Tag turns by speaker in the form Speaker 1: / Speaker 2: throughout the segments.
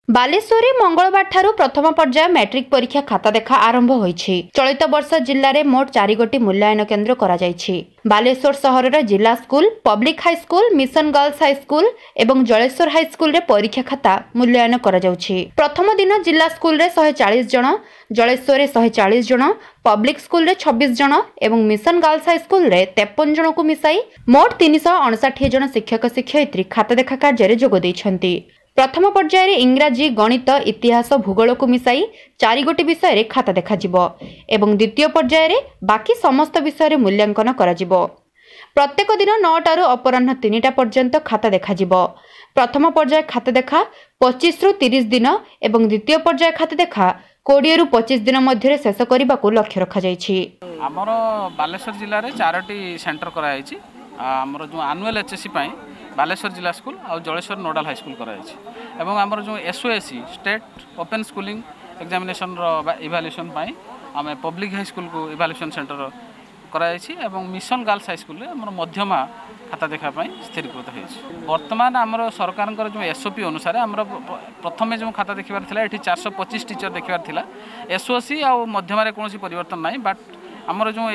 Speaker 1: बालेश्वर मंगलवार ठारू प्रथम पर्याय मैट्रिक परीक्षा खाता देखा आरंभ होईछि। चलित वर्ष जिले में मोट 4 गोटी मूल्यांकन केन्द्र करा जायछि। बालेश्वर सहर जिला school, public high school, mission girls high school एवं जलेश्वर हाई स्कूल रे परीक्षा खाता मूल्यांकन करा जाउछि। प्रथम दिन जिला स्कूल रे 140 जन, जलेश्वर 140 जन, पब्लिक स्कूल रे 26 जन एवं मिशन गर्ल्स हाई स्कूल रे 53 जन को मिसाई मोट 359 जन शिक्षक शिक्षयित्री खाता देखा कार्य जोग दैछन्ति। प्रथम पर्याय इंग्राजी, गणित, इतिहास, भूगोल को मिसाई 4 गोटी विषय रे खाता देखा जिवो एवं द्वितीय पर्याय रे बाकी समस्त विषय रे मूल्यांकन करा जिवो। प्रत्येक दिन 9 टारू अपराह्न 3टा पर्यंत खाता देखा जिवो। प्रथम पर्याय खाता देखा 25 रु 30 दिन एवं द्वितीय पर्याय खाता देखा 20 रु 25 दिन मध्य शेष करने को लक्ष्य रखा जायछि।
Speaker 2: आमर बालेश्वर जिले में 4टी सेंटर कराई। आमर जो एनुअल एचएससी पाई बालेश्वर जिला स्कूल और जलेश्वर नोडाल हाई स्कूल कराई एवं आमर जो SOSC state open schooling examination evaluation पाई आम पब्लिक हाई स्कूल को इवैल्यूएशन सेंटर कराई एवं मिशन गर्ल्स हाई स्कूल आमर मध्यमा खाता देखा स्थिरीकृत होती। बर्तमान आमर सरकार जो एसओपी अनुसार आमर प्रथम जो खाता देखिबार ये 425 टीचर देखिबार एसओसी आ मध्यम कौन परिवर्तन ना, बट आमर जो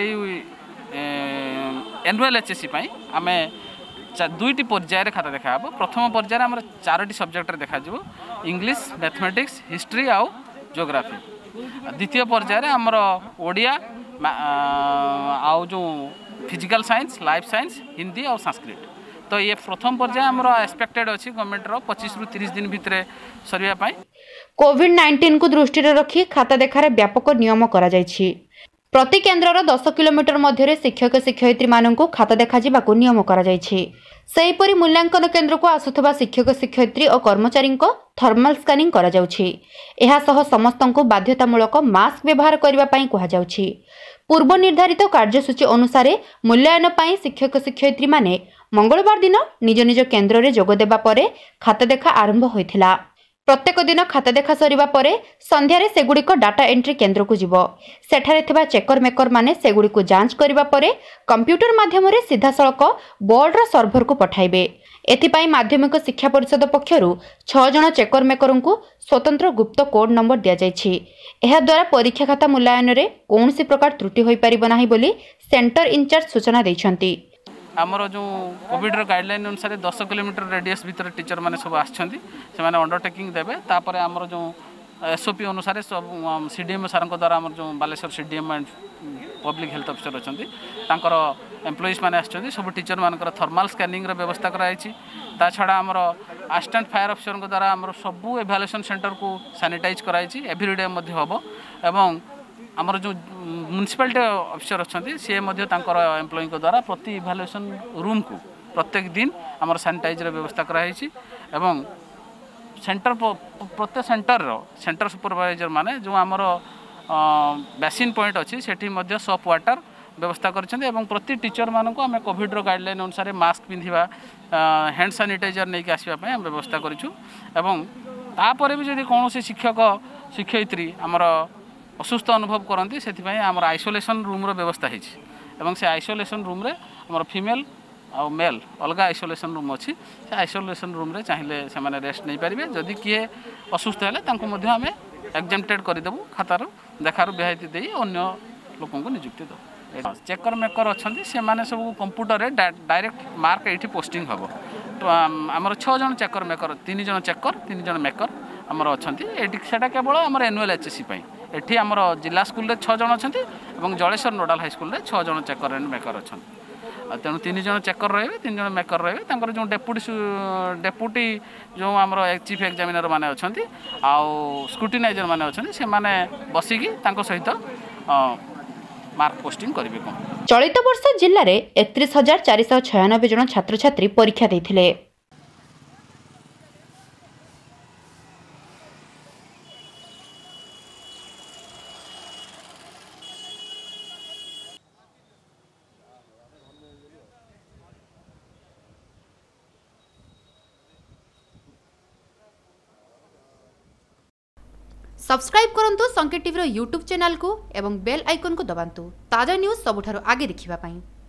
Speaker 2: एनुअल एचएससी आम 2टी पर्यायर खाता देखा। प्रथम पर्यायर आम 4टी सब्जेक्ट देखा इंग्लिश, मैथमेटिक्स, हिस्ट्री आउ जियोग्राफी। द्वितीय पर्यायर आमर ओडिया आउ जो physical science, life science, Hindi और संस्कृत। तो ये प्रथम पर्याय आमर एक्सपेक्टेड अच्छी गवर्नमेंट 25 रु 30 दिन भितर सरिया।
Speaker 1: कोविड-19 को दृष्टि रखी खाता देखार व्यापक नियम करा जायछि। प्रति केन्द्रर 10 किलोमीटर मध्य शिक्षक शिक्षयित्री मानक खाता देखा जावाक नियम करा जायछि। सेहीपरि मूल्यांकन केन्द्र को आसुथबा शिक्षक शिक्षयित्री और कर्मचारी थर्माल स्कानिंग करा जाउछि। एहा सह समस्तंकु बाध्यतामूलक मास्क व्यवहार करबा पई कहा जाउछि। पूर्व निर्धारित कार्यसूची अनुसार मूल्यांकन पई शिक्षक शिक्षयित्री माने मंगलवार दिन निज निज केन्द्र रे जोग देबा परे खाता देखा आरंभ होइथिला। प्रत्येक दिन खाता देखा सरिबा परे संध्यारे सेगुड़िक डाटा एंट्री केन्द्र को जीव। सेठारे थिबा चेकर मेकर माने सेगुड़िक जांच करिबा परे कंप्यूटर माध्यम रे सीधा सड़क बोर्ड रा सर्भर को पठाइबे। एथिपाई माध्यमिक शिक्षा परिषद पक्षरु 6 जन चेकर मेकर को स्वतंत्र गुप्त कोड नंबर दिया जायछि। एहा द्वारा परीक्षा खाता मूल्यांकन रे कोनोसी प्रकार त्रुटि होई परिबो नाही बोली सेंटर इंचार्ज सूचना दैछन्ति।
Speaker 2: आमर जो कोविड गाइडलाइन अनुसार 10 किलोमीटर रेडियस भितर टीचर मैंने सब आसछन्ति से माने अंडरटेकिंग देबे। तापर आमर जो एसओपी अनुसार सब सीडीएम सर द्वारा आमर जो Baleswar CDM and public health officer अच्छी तांकर एम्प्लॉइज मैंने आसछन्ति सब टीचर मानकर थर्माल स्कैनिंग रे व्यवस्था कराई। ता छड़ा आमर असिस्टेंट फायर ऑफिसर द्वारा आमर सबू इवैल्यूएशन सेंटर को सैनिटाइज कराई एवरीडे मध्य हबो एवं आमर जो म्युनिसिपालिटी ऑफिसर अच्छा सी एम्प्लॉई द्वारा प्रति इवैल्यूएशन रूम को प्रत्येक दिन आमर सैनिटाइजर व्यवस्था कराई एवं सेंटर प्रत्येक सेंटर सुपरवाइजर माने जो आमर बेसिन पॉइंट अच्छी सेठी मध्य सॉप वाटर व्यवस्था करछन्ते एवं प्रति टीचर मानक आम कोविड गाइडलाइन अनुसार मास्क पिंधिबा हैंड सैनिटाइजर नहीं आसवा आम व्यवस्था करूँ एवं तापर भी जदि कौन शिक्षक शिक्षयित्री आमर असुस्थ अनुभव करती से आमर आइसोलेशन रूम व्यवस्था है से आइसोलेशन रूम रे आमर फीमेल आ मेल अलग आइसोलेशन रूम अच्छी से आइसोलेशन रूम रे चाहिए से माने रेस्ट नहीं पारे। जदि किए असुस्थ है आम एग्जेम्प्टेड करदेबू खातार देखार रियायती दे अन्य लोक नियुक्ति देव। चेकर मेकर अच्छा से माने सब कंप्यूटर डायरेक्ट मार्क ये पोस्टिंग हम। तो आमर 6 जन चेकर मेकर 3 जन चेकर 3 जन मेकर आमर अच्छा से केवल आमर एनुअल एचएससी एठी आमर जिला स्कूल रे 6 जन अच्छा जलेश्वर नोडाल हाई स्कूल रे 6 जन चेकर एंड मेकर अच्छा। तेणु 3 जन चेकर रहे 3 जन मेकर रहे जो डेपुटी जो आमर चीफ एग्जामिनर माने अच्छा आउ स्क्रूटिनाइजर माने अच्छा से माने बसिकी सहित मार्क पोस्टिंग करेंगे।
Speaker 1: चलित वर्ष जिले में 31,496 जन छात्र छात्री परीक्षा देथिले। सब्सक्राइब करंतु संकेत टीवी यूट्यूब चैनल को एवं बेल आइकन को दबांतु ताजा न्यूज़ सबुठारु आगे देखिबा पई।